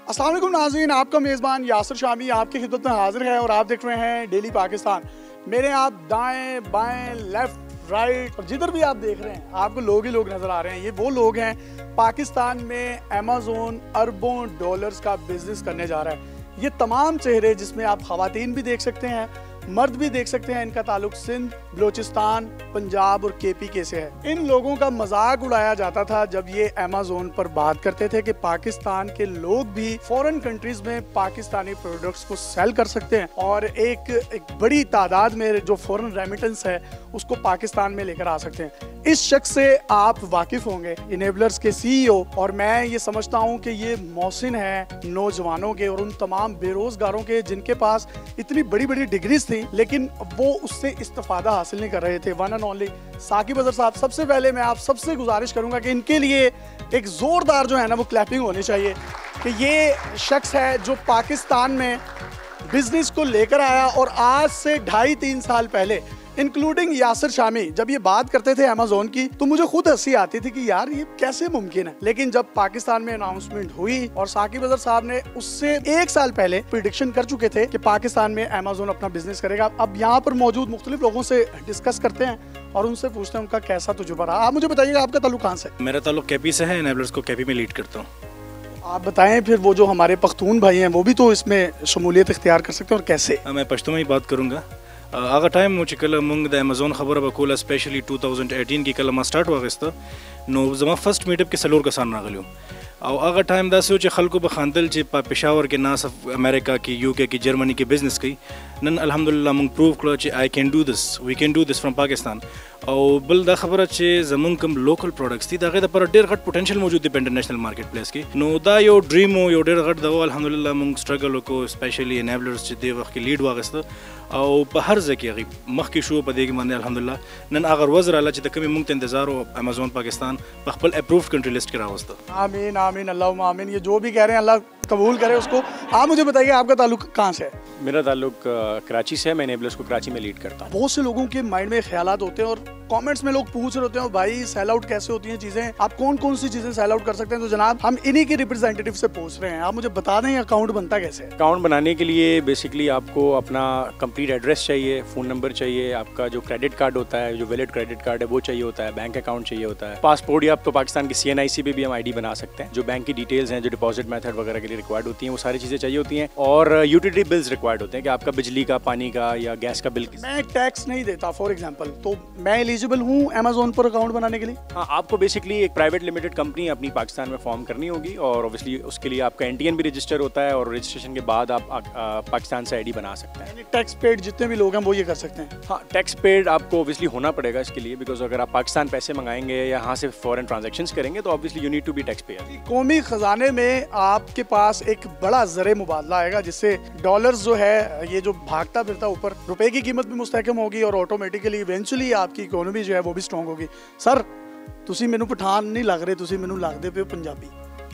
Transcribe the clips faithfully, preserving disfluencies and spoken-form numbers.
अस्सलाम वालेकुम नाज़रीन, आपका मेज़बान यासिर शामी आपकी खिदमत में हाजिर है और आप देख रहे हैं डेली पाकिस्तान। मेरे आप दाएं बाएं लेफ्ट राइट और जिधर भी आप देख रहे हैं आपको लोग ही लोग नज़र आ रहे हैं। ये वो लोग हैं, पाकिस्तान में अमेज़न अरबों डॉलर्स का बिजनेस करने जा रहा है। ये तमाम चेहरे जिसमें आप ख़वातीन भी देख सकते हैं, मर्द भी देख सकते हैं, इनका ताल्लुक सिंध, बलोचिस्तान, पंजाब और केपीके से है। इन लोगों का मजाक उड़ाया जाता था जब ये अमेज़न पर बात करते थे कि पाकिस्तान के लोग भी फॉरेन कंट्रीज में पाकिस्तानी प्रोडक्ट्स को सेल कर सकते हैं और एक, एक बड़ी तादाद में जो फॉरेन रेमिटेंस है उसको पाकिस्तान में लेकर आ सकते हैं। इस शख्स से आप वाकिफ होंगे, इनेबलर्स के सीईओ, और मैं ये समझता हूँ कि ये मौसिन है नौजवानों के और उन तमाम बेरोजगारों के जिनके पास इतनी बड़ी बड़ी डिग्रीज थी लेकिन वो उससे इस्तेफादा हासिल नहीं कर रहे थे। One and only Saqib Azhar साहब, सबसे पहले मैं आप सबसे गुजारिश करूंगा कि इनके लिए एक जोरदार जो है ना वो क्लैपिंग होनी चाहिए कि ये शख्स है जो पाकिस्तान में बिजनेस को लेकर आया और आज से ढाई तीन साल पहले इंक्लूडिंग यासिर शामी जब ये बात करते थे अमेज़न की तो मुझे खुद हंसी आती थी कि यार ये कैसे मुमकिन है। लेकिन जब पाकिस्तान में अनाउंसमेंट हुई और साकिब अजहर साहब ने उससे एक साल पहले प्रिडिक्शन कर चुके थे कि पाकिस्तान में अमेज़न अपना बिजनेस करेगा। अब यहाँ पर मौजूद मुख्तलिफ लोगों से डिस्कस करते हैं और उनसे पूछते हैं उनका कैसा तजुर्बा रहा। आप मुझे बताइएगा आपका ताल्लुक कहाँ से? मेरा ताल्लुक केपी से है, इनेबलर्स को केपी में लीड करता हूँ। आप बताएं फिर वो जो हमारे पख्तून भाई हैं वो भी तो इसमें शमूलियत इख्तियार कर सकते हैं और कैसे? मैं पश्तो में ही बात करूँगा। आगा टाइम मुझे कल मुंग द अमेज़न खबर बकोला स्पेशली टू थाउजेंड एटीन की कल मा स्टार्ट वागस्ता नो जमा फर्स्ट मीटअप के सलोर का सान रागलियो और आगा टाइम दास हो खलको बखानदल चे पेशावर के ना सब अमेरिका की यूके की जर्मनी की बिजनेस की नन अल्हम्दुलिल्लाह मुंग प्रूव करो चे I can do this, we can do this from Pakistan. और बल दा खबर चे जमुंग कम लोकल प्रोडक्ट्स थी दागे दा पर डेर गट पोटेंशियल मौजूद है इंटरनेशनल मार्केट प्लेस की नो दा यो ड्रीम हो यो डेर गट दो अल्हम्दुलिल्लाह मुंग स्ट्रगल को स्पेशली इनेबलर्स चे दे वक्त की लीड वागस्ता और बहर जकी अगी मख की शो पदेगी माने अल्हम्दुलिल्लाह नन अगर वज़र आला चे तकमी मुंग इंतजार हो अमेज़न पाकिस्तान पखपल अप्रूव्ड कंट्री लिस्ट के रावस्ता। आमीन आमीन अल्लाहुम्मा आमीन। ये जो भी कह रहे हैं अल्लाह कबूल करे उसको। आप मुझे बताइए आपका ताल्लुक कहाँ से है? मेरा ताल्लुक कराची से है, मैं इनेबलर्स को कराची में लीड करता हूँ। बहुत से लोगों के माइंड में ख्यालात होते हैं और कमेंट्स में लोग पूछ रहे होते हैं भाई सेल आउट कैसे होती हैं चीजें, आप कौन कौन सी चीजें सेल आउट कर सकते हैं? तो जनाब हम इन्हीं के रिप्रेजेंटेटिव से पूछ रहे हैं, आप मुझे बता दें अकाउंट बनता कैसे? अकाउंट बनाने के लिए बेसिकली आपको अपना कंप्लीट एड्रेस चाहिए, फ़ोन नंबर चाहिए, आपका जो क्रेडिट कार्ड होता है, जो वैलिड क्रेडिट कार्ड है वो चाहिए होता है, बैंक अकाउंट चाहिए होता है, पासपोर्ट, या आप तो पाकिस्तान की सी एन आई सी पे भी हम आई डी बना सकते हैं, जो बैंक की डिटेल्स हैं, जो डिपॉजिट मेथड वगैरह के लिए रिक्वायर्ड होती हैं वो सारी चीज़ें चाहिए होती हैं, और यूटिलिटी बिल्स रिक्वायर्ड होते हैं कि आपका बिजली का, पानी का या गैस का बिल। मैं टैक्स नहीं देता फॉर एग्जाम्पल, तो मैं एलिजिबल हूँ अमेज़न पर अकाउंट बनाने के लिए? हाँ, आपको बेसिकली एक प्राइवेट लिमिटेड कंपनी अपनी पाकिस्तान में फॉर्म करनी होगी और ऑब्वियसली उसके लिए आपका एन टी एन भी रजिस्टर होता है और रजिस्ट्रेशन के बाद आप आ, आ, पाकिस्तान से आई डी बना सकते हैं। टैक्स पेड जितने भी लोग हैं वो ये कर सकते हैं? हाँ, टैक्स पेड आपको ऑब्वियसली होना पड़ेगा इसके लिए, बिकॉज अगर आप पाकिस्तान पैसे मंगाएंगे या यहाँ से फॉरेन ट्रांजैक्शंस करेंगे तो obviously you need to be taxpayer. कौमी खजाने में आपके पास एक बड़ा ज़रे मुबादला आएगा जिससे डॉलर्स जो है ये जो भागता फिरता ऊपर, रुपए की कीमत भी मुस्तहकम होगी और ऑटोमेटिकली इवेंचुअली आपकी इकोनॉमी जो है वो भी स्ट्रॉन्ग होगी। सर तुसी मैनू पठान नहीं लग रहे, तुसी मैनू लगदे पे पंजाबी।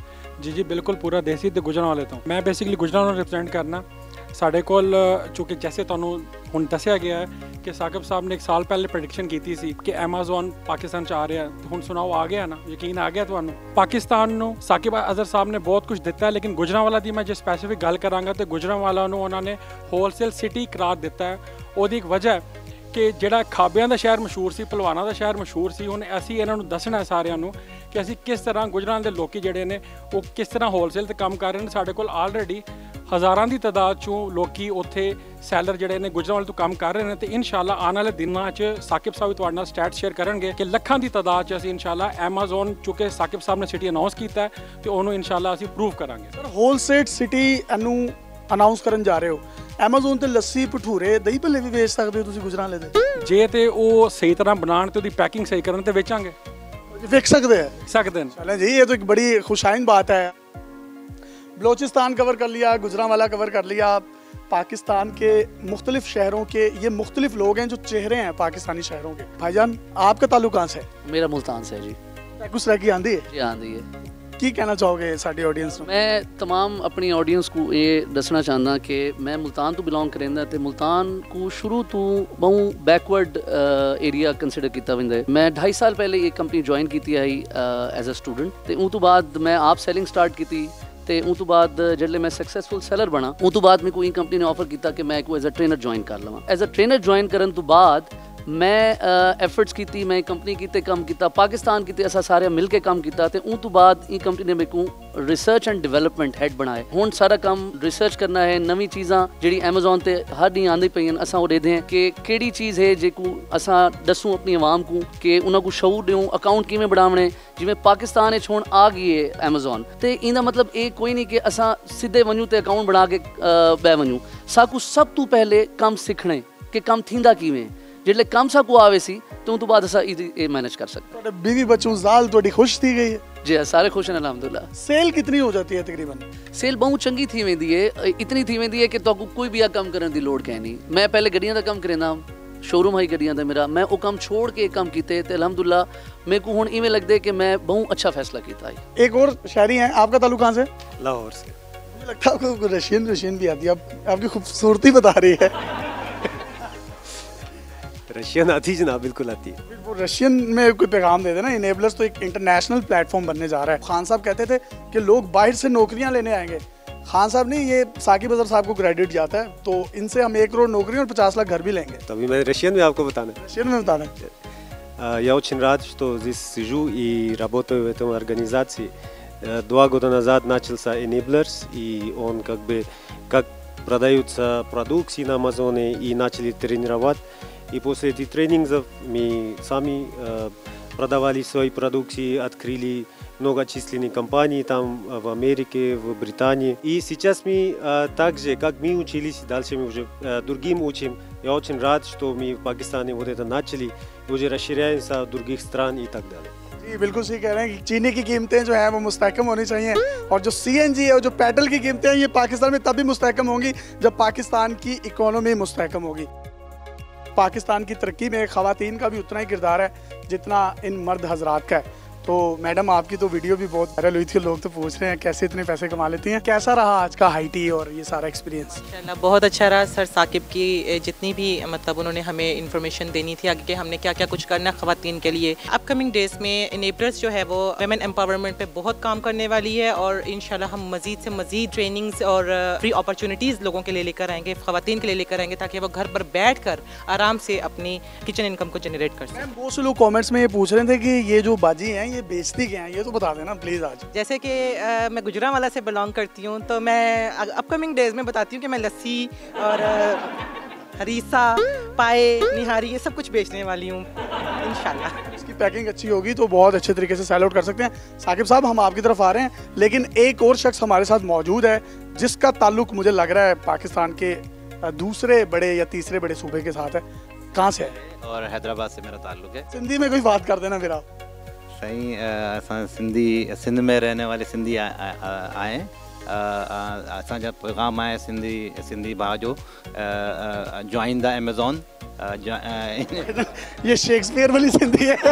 जी जी बिल्कुल, पूरा देसी ते गुजरांवाले तो मैं बेसिकली गुजरांवाले रिप्रेजेंट करना। साढ़े कोल चूँकि जैसे तुहानू हुण दस्सिया गया है कि साकिब साहब ने एक साल पहले प्रेडिक्शन की थी कि अमेज़न पाकिस्तान च आ रहा है, हुण सुनाओ आ गया ना, यकीन आ गया तुहानू? पाकिस्तान नू साकिब अजहर साहब ने बहुत कुछ दिता है, लेकिन गुजरांवाला दी मैं जो स्पैसिफिक गल करांगा तो गुजरांवाला नू उन्होंने होलसेल सिटी करार दिता है। ਉਹਦੀ एक वजह कि ਜਿਹੜਾ ਖਾਬਿਆਂ ਦਾ ਸ਼ਹਿਰ ਮਸ਼ਹੂਰ ਸੀ, ਪਹਿਲਵਾਨਾਂ ਦਾ ਸ਼ਹਿਰ ਮਸ਼ਹੂਰ ਸੀ, ਹੁਣ ਅਸੀਂ ਇਹਨਾਂ ਨੂੰ ਦੱਸਣਾ ਸਾਰਿਆਂ ਨੂੰ ਕਿ ਅਸੀਂ ਕਿਸ ਤਰ੍ਹਾਂ ਗੁਜਰਾਂ ਦੇ ਲੋਕੀ ਜਿਹੜੇ ਨੇ ਉਹ ਕਿਸ ਤਰ੍ਹਾਂ ਹੋਲਸੇਲ ਤੇ ਕੰਮ ਕਰ ਰਹੇ ਨੇ। ਸਾਡੇ ਕੋਲ ਆਲਰੇਡੀ ਹਜ਼ਾਰਾਂ ਦੀ ਤਾਦਾਦ 'ਚੋਂ ਲੋਕੀ ਉੱਥੇ ਸੈਲਰ ਜਿਹੜੇ ਨੇ ਗੁਜਰਾਂਵਾਲੇ ਤੋਂ ਕੰਮ ਕਰ ਰਹੇ ਨੇ ਤੇ ਇਨਸ਼ਾਅੱਲਾ ਆਉਣ ਵਾਲੇ ਦਿਨਾਂ 'ਚ ਸਾਕਿਬ ਸਾਹਿਬ ਤੁਹਾਡੇ ਨਾਲ ਸਟੈਟ ਸ਼ੇਅਰ ਕਰਨਗੇ ਕਿ ਲੱਖਾਂ ਦੀ ਤਾਦਾਦ 'ਚ ਅਸੀਂ ਇਨਸ਼ਾਅੱਲਾ ਅमेज़न ਚੁੱਕੇ ਸਾਕਿਬ ਸਾਹਿਬ ਨੇ ਸਿਟੀ ਅਨਾਉਂਸ ਕੀਤਾ ਤੇ ਉਹਨੂੰ ਇਨਸ਼ਾਅੱਲਾ ਅਸੀਂ ਪ੍ਰੂਵ ਕਰਾਂਗੇ। ਸਰ ਹੋਲਸੇਲ ਸਿਟੀ ਇਹਨੂੰ ਅਨਾਉਂਸ ਕਰਨ ਜਾ ਰਹੇ ਹੋ, ਅमेज़न ਤੇ ਲੱਸੀ ਭਟੂਰੇ ਦਹੀਂ ਭੱਲੇ ਵੀ ਵੇਚ ਸਕਦੇ ਹੋ ਤੁਸੀਂ ਗੁਜਰਾਂਵਾਲੇ ਦੇ? ਜੇ ਤੇ ਉਹ ਸਹੀ ਤਰ੍ਹਾਂ ਬਣਾਉਣ ਤੇ ਉਹਦੀ ਪੈਕਿੰਗ ਸਹੀ ਕਰਨ ਤੇ ਵੇਚਾਂਗੇ। ਵੇਚ ਸਕਦੇ ਹੈ? ਸਕਦੇ ਨੇ। चलें जी, ये तो एक बड़ी खुशाइन बात है। बलोचिस्तान कवर कर लिया, गुजरांवाला कवर कर लिया, पाकिस्तान के मुख्तलिफ शहरों के ये मुख्तलिफ लोग हैं जो चेहरे हैं पाकिस्तानी शहरों के। भाईजान आपका ताल्लुक कहाँ से? मेरा मुल्तान से है जी। कुछ रह की आंदी है? जी आंदी है। की कहना चाहोगे साडी ऑडियंस को? मैं तमाम अपनी ऑडियंस को ये दसना चाहता कि मैं मुल्तान तो बिलोंग करेंदा ते मुल्तान को शुरू तो बहु बैकवर्ड एरिया कंसिडर किया वेंदा है। मैं ढाई साल पहले ये कंपनी ज्वाइन की आई एज अ स्टूडेंट ते उस तो बाद मैं आप सैलिंग स्टार्ट की ਤੇ ਉਸ ਤੋਂ ਬਾਅਦ ਜਿਹੜੇ ਮੈਂ ਸਕਸੈਸਫੁਲ ਸੈਲਰ ਬਣਾ ਉਸ ਤੋਂ ਬਾਅਦ ਮੈਨੂੰ ਇਹ ਕੰਪਨੀ ਨੇ ਆਫਰ ਕੀਤਾ ਕਿ ਮੈਂ ਕੋ ਐਜ਼ ਅ ਟ੍ਰੇਨਰ ਜੁਆਇਨ ਕਰ ਲਵਾਂ। ਐਜ਼ ਅ ਟ੍ਰੇਨਰ ਜੁਆਇਨ ਕਰਨ ਤੋਂ ਬਾਅਦ ਮੈਂ ਐਫਰਟਸ ਕੀਤੀ, ਮੈਂ ਕੰਪਨੀ ਕੀਤੇ ਕੰਮ ਕੀਤਾ, ਪਾਕਿस्तान ਕੀਤੇ, ਅਸਾਂ ਸਾਰੇ ਮਿਲ ਕੇ ਕੰਮ ਕੀਤਾ ਤੇ ਉਸ ਤੋਂ ਬਾਅਦ ਇਹ ਕੰਪਨੀ ਨੇ ਮੈਨੂੰ ਰਿਸਰਚ ਐਂਡ ਡਿਵੈਲਪਮੈਂਟ ਹੈਡ ਬਣਾਇਆ। ਹੁਣ ਸਾਰਾ ਕੰਮ ਰਿਸਰਚ ਕਰਨਾ ਹੈ, ਨਵੀਂ ਚੀਜ਼ਾਂ ਜਿਹੜੀ Amazon ਤੇ ਹਰ दी ਆਂਦੀ ਪਈਆਂ ਅਸਾਂ ਉਹ ਦੇਖਦੇ ਹਾਂ ਕਿ ਕਿਹੜੀ ਚੀਜ਼ ਹੈ ਜੇ ਕੋ ਅਸਾਂ ਦੱਸੂ ਆਪਣੀ ਆਵਾਮ ਨੂੰ ਕਿ ਉਹਨਾਂ ਨੂੰ ਸ਼ਊਰ ਦਿਓ ਅਕਾਊਂਟ ਕਿਵੇਂ ਬਣਾਉਣੇ। ਜਿਵੇਂ ਪਾਕਿस्तान ਵਿੱਚ ਹੁਣ ਆ ਗਈ ਹੈ Amazon ਤੇ ਇਹਦਾ ਮਤਲਬ ਇਹ ਕੋਈ ਨਹੀਂ ਕਿ ਅਸਾਂ ਸਿੱਧੇ ਵੰਜੂ ਤੇ ਅਕਾਊਂਟ ਬਣਾ ਕੇ ਬੈ ਵੰਜੂ। ਸਾਕੂ ਸਭ ਤੋਂ ਪਹਿਲੇ ਕੰਮ ਸਿੱਖਣੇ ਕਿ ਕੰਮ ਥੀਂਦਾ ਕਿਵੇਂ, ਜਿਹੜੇ ਕੰਮ ਸਾਕੂ ਆਵੇ ਸੀ ਤੇ ਉਸ ਤੋਂ ਬਾਅਦ ਅਸਾਂ ਇਹ ਮੈਨੇਜ कर सकते। ਤੁਹਾਡੇ बीवी बच्चों ਜ਼ਾਲ ਤੁਹਾਡੀ खुश थी गई है? जी हाँ, सारे खुश हैं अल्हम्दुलिल्लाह। सेल कितनी हो जाती है तकरीबन? सेल बहुत चंगी थी वेंदी है, इतनी थी वेंदी है कि तो कोई भी आ काम करने की लोड़ कह नहीं। मैं पहले गड्डियां का काम करेंदा, शोरूम है गड्डियां का मेरा, मैं वो काम छोड़ के काम कीते ते अल्हम्दुलिल्लाह मेरे को हुण इवें लगदे कि मैं बहुत अच्छा फैसला कीता है। एक और शायरी है, आपका ताल्लुक कहाँ से? लाहौर से। मुझे लगता है आपको रशियन रशियन भी आती है, आप आपकी खूबसूरती बता रही है। रशियन आती जनाब, बिल्कुल आती है। वो रशियन में कोई पैगाम दे देना। इनेबलर्स तो एक इंटरनेशनल प्लेटफॉर्म बनने जा रहा है। खान साहब कहते थे कि लोग बाहर से नौकरियां लेने आएंगे। खान साहब नहीं, ये साकिब अजहर साहब को क्रेडिट जाता है, तो इनसे हम एक करोड़ नौकरियां और पचास लाख घर भी लेंगे। तो अभी मैं रशियन में आपको बताना है। Rशियन में बताना है. Я очень рад, что здесь сижу и работаю в этой организации. Два года назад начался Enablers, и он как бы как продаются продукции на Амазоне, и начали тренировать. И после этих тренингов мы сами э, продавали свои продукции, открыли многочисленные компании там в Америке, в Британии. И сейчас мы э, так же, как мы учились, дальше мы уже э, другим учим. Я очень рад, что мы в Пакистане вот это начали, и уже расширяемся в других стран и так далее. जी बिल्कुल सही कह रहे हैं कि चीनी की कीमतें जो हैं वो मुस्तहकम होनी चाहिए, और जो सी एन जी है और जो पेट्रोल की कीमतें हैं ये पाकिस्तान में तभी मुस्तहकम होंगी जब पाकिस्तान की इकोनॉमी मुस्तहकम होगी। पाकिस्तान की तरक्की में ख़वातीन का भी उतना ही किरदार है जितना इन मर्द हजरात का है। तो मैडम आपकी तो वीडियो भी बहुत वायरल हुई थी, लोग तो पूछ रहे हैं कैसे इतने पैसे कमा लेती हैं। कैसा रहा आज का हाई टी और ये सारा एक्सपीरियंस? माशाल्लाह बहुत अच्छा रहा सर। साकिब की जितनी भी मतलब उन्होंने हमें इन्फॉर्मेशन देनी थी आगे कि हमने क्या क्या कुछ करना ख़वातीन के लिए। अपकमिंग डेज में इनेबलर्स जो है वो वुमेन एम्पावरमेंट पे बहुत काम करने वाली है, और इंशाल्लाह हम मज़ीद से मज़ीद ट्रेनिंग्स और फ्री अपॉर्चुनिटीज़ लोगों के लिए लेकर आएंगे, ख़वातीन के लिए लेकर आएंगे, ताकि वो घर पर बैठ कर आराम से अपनी किचन इनकम को जनरेट कर सकें। बहुत से लोग कॉमेंट्स में ये पूछ रहे थे कि ये जो बाजी हैं ये बेचती क्या हैं, ये तो बता देना प्लीज़ आज। जैसे कि आ, मैं गुजरांवाला से बिलोंग करती हूँ, तो मैं अपकमिंग डेज में बताती हूँ कि मैं लस्सी और हरीसा, पाए, निहारी ये सब कुछ बेचने वाली हूँ इंशाल्लाह। इसकी पैकिंग अच्छी होगी तो बहुत अच्छे तरीके से सेल आउट कर सकते हैं। साकिब साहब हम आपकी तरफ आ रहे हैं, लेकिन एक और शख्स हमारे साथ मौजूद है जिसका ताल्लुक मुझे लग रहा है पाकिस्तान के दूसरे बड़े या तीसरे बड़े सूबे के साथ है। कहाँ से है? और हैदराबाद से मेरा ताल्लुक है। सिंधी में कोई बात कर देना फिर आप। सही असां सिंधी सिंध में रहने वाले सिंधी आए, असांजा पैगाम आहे सिंधी सिंधी भाउ जो ज्वाइन द अमेज़ॉन। ये शेक्सपियर वाली सिंधी है।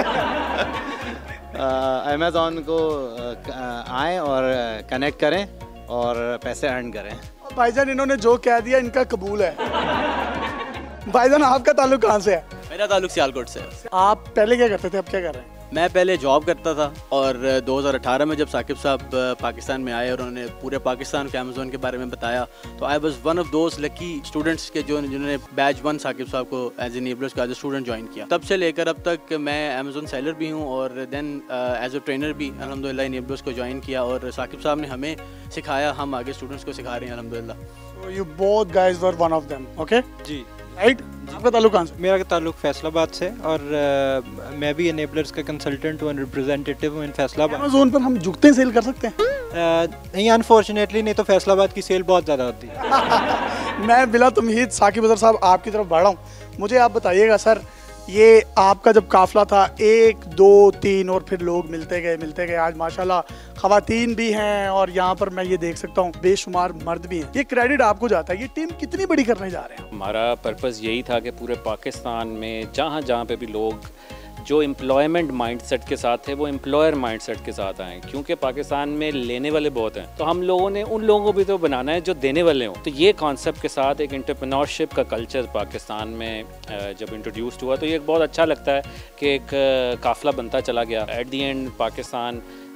अमेज़ॉन को आए और कनेक्ट करें और पैसे अर्न करें। भाईजान इन्होंने जो कह दिया इनका कबूल है। भाईजान आपका ताल्लुक कहाँ से है? मेरा ताल्लुक सियालकोट से है। आप पहले क्या करते थे, अब क्या कर रहे हैं? मैं पहले जॉब करता था, और दो हज़ार अठारह में जब साकिब साहब पाकिस्तान में आए और उन्होंने पूरे पाकिस्तान के अमेज़ॉन के बारे में बताया, तो I was one of those lucky students के जो जिन्होंने बैच वन साकिब साहब को एज एनेबलर्स का एज ए स्टूडेंट ज्वाइन किया। तब से लेकर अब तक मैं अमेज़ॉन सेलर भी हूँ और देन एज ए ट्रेनर भी अल्हम्दुलिल्लाह एनेबलर्स को ज्वाइन किया, और साकिब साहब ने हमें सिखाया, हम आगे स्टूडेंट्स को सिखा रहे हैं अल्हम्दुलिल्लाह। So you both guys were one of them, okay? जी राइट। आपका ताल्लुक कहाँ से? मेरा ताल्लुक फैसलाबाद से, और आ, मैं भी एनेबलर्स का कंसल्टेंट हूँ, रिप्रेजेंटेटिव हूँ इन फैसलाबाद। अमेज़ॉन पर हम जुगते सेल कर सकते हैं? आ, नहीं अनफॉर्चुनेटली, नहीं तो फैसलाबाद की सेल बहुत ज़्यादा होती है। मैं बिला तुमहीद साकिब अजहर साहब आपकी तरफ बढ़ा हूँ। मुझे आप बताइएगा सर, ये आपका जब काफ़िला था एक दो तीन और फिर लोग मिलते गए मिलते गए, आज माशाल्लाह ख़वातीन भी हैं और यहाँ पर मैं ये देख सकता हूँ बेशुमार मर्द भी हैं। ये क्रेडिट आपको जाता है। ये टीम कितनी बड़ी करने जा रहे हैं? हमारा पर्पस यही था कि पूरे पाकिस्तान में जहाँ जहाँ पे भी लोग जो एम्प्लॉयमेंट माइंडसेट के साथ है वो एम्प्लॉयर माइंडसेट के साथ आएँ, क्योंकि पाकिस्तान में लेने वाले बहुत हैं, तो हम लोगों ने उन लोगों को भी तो बनाना है जो देने वाले हों। तो ये कॉन्सेप्ट के साथ एक एंटरप्रेन्योरशिप का कल्चर पाकिस्तान में जब इंट्रोड्यूस्ड हुआ, तो ये बहुत अच्छा लगता है कि एक काफ़िला बनता चला गया। At the end Pakistan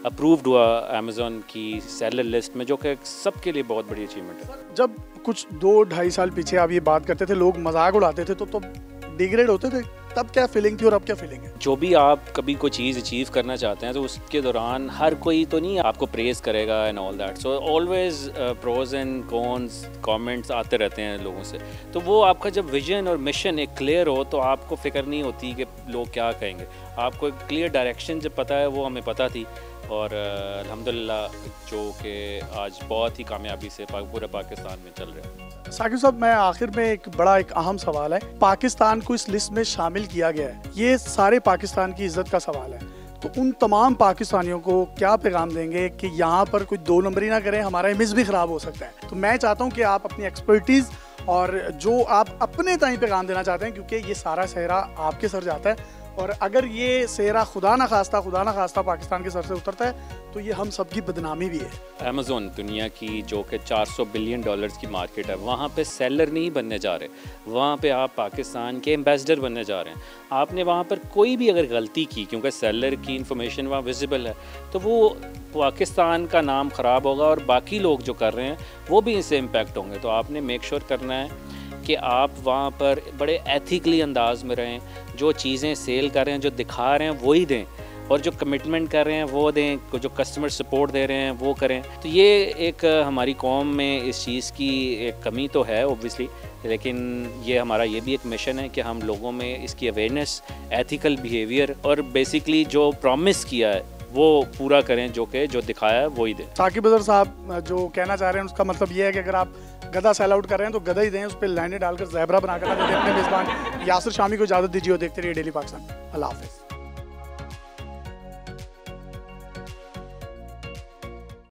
approved हुआ अमेज़ॉन की सेलर लिस्ट में, जो कि सबके लिए बहुत बड़ी अचीवमेंट है। जब कुछ दो ढाई साल पीछे आप ये बात करते थे, लोग मजाक उड़ाते थे, तो तो डिग्रेड होते थे, तब क्या फीलिंग थी और अब क्या फीलिंग है? जो भी आप कभी कोई चीज़ अचीव करना चाहते हैं तो उसके दौरान हर कोई तो नहीं आपको प्रेज करेगा and all that, so always pros and cons comments आते रहते हैं लोगों से। तो वो आपका जब विजन और मिशन एक क्लियर हो तो आपको फिक्र नहीं होती कि लोग क्या कहेंगे। आपको एक क्लियर डायरेक्शन जब पता है, वो हमें पता थी, और अल्हम्दुलिल्लाह जो कि आज बहुत ही कामयाबी से पूरे पाकिस्तान में चल रहा है। साकिब साहब, मैं आखिर में एक बड़ा एक अहम सवाल है, पाकिस्तान को इस लिस्ट में शामिल किया गया है, ये सारे पाकिस्तान की इज्जत का सवाल है, तो उन तमाम पाकिस्तानियों को क्या पैगाम देंगे कि यहाँ पर कोई दो नंबरी ना करें, हमारा इमेज भी ख़राब हो सकता है। तो मैं चाहता हूँ कि आप अपनी एक्सपर्टीज़ और जो आप अपने ताईं पैगाम देना चाहते हैं, क्योंकि ये सारा सेहरा आपके सर जाता है, और अगर ये सेहरा खुदा ना खास्ता खुदा ना खास्ता पाकिस्तान के सर से उतरता है तो ये हम सबकी बदनामी भी है। अमेज़ॉन दुनिया की जो कि चार सौ बिलियन डॉलर्स की मार्केट है, वहाँ पे सेलर नहीं बनने जा रहे, वहाँ पे आप पाकिस्तान के एम्बेसडर बनने जा रहे हैं। आपने वहाँ पर कोई भी अगर गलती की, क्योंकि सेलर की इन्फॉर्मेशन वहाँ विजिबल है, तो वो पाकिस्तान का नाम ख़राब होगा और बाकी लोग जो कर रहे हैं वो भी इससे इम्पेक्ट होंगे। तो आपने मेक श्योर करना है कि आप वहाँ पर बड़े एथिकली अंदाज में रहें, जो चीज़ें सेल कर रहे हैं, जो दिखा रहे हैं वही दें, और जो कमिटमेंट कर रहे हैं वो दें, जो कस्टमर सपोर्ट दे रहे हैं वो करें। तो ये एक हमारी कौम में इस चीज़ की एक कमी तो है ओब्वियसली, लेकिन ये हमारा ये भी एक मिशन है कि हम लोगों में इसकी अवेयरनेस, एथिकल बिहेवियर और बेसिकली जो प्रॉमिस किया है वो पूरा करें, जो कि जो दिखाया है वही दें। साकिब अज़हर साहब जो कहना चाह रहे हैं उसका मतलब ये है कि अगर आप गधा सेल आउट कर रहे हैं तो गधा ही दें, उस पर लाइनें डालकर ज़ेब्रा बनाकर अपने मेज़बान यासिर शामी को इजाज़त दीजिए और देखते रहिए डेली पाकिस्तान। अल्लाह हाफ़िज़।